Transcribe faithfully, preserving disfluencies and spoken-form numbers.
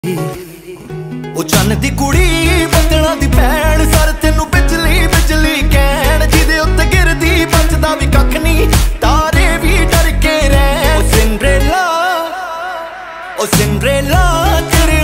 ओ चन्न दी कुड़ी बदलां दी भैन सर तेनू बिजली बिजली कहण जिदे उत्ते गिरदी बचदा भी कख नहीं तारे भी डर के रैन ओ सिंड्रेला ओ सिंड्रेला।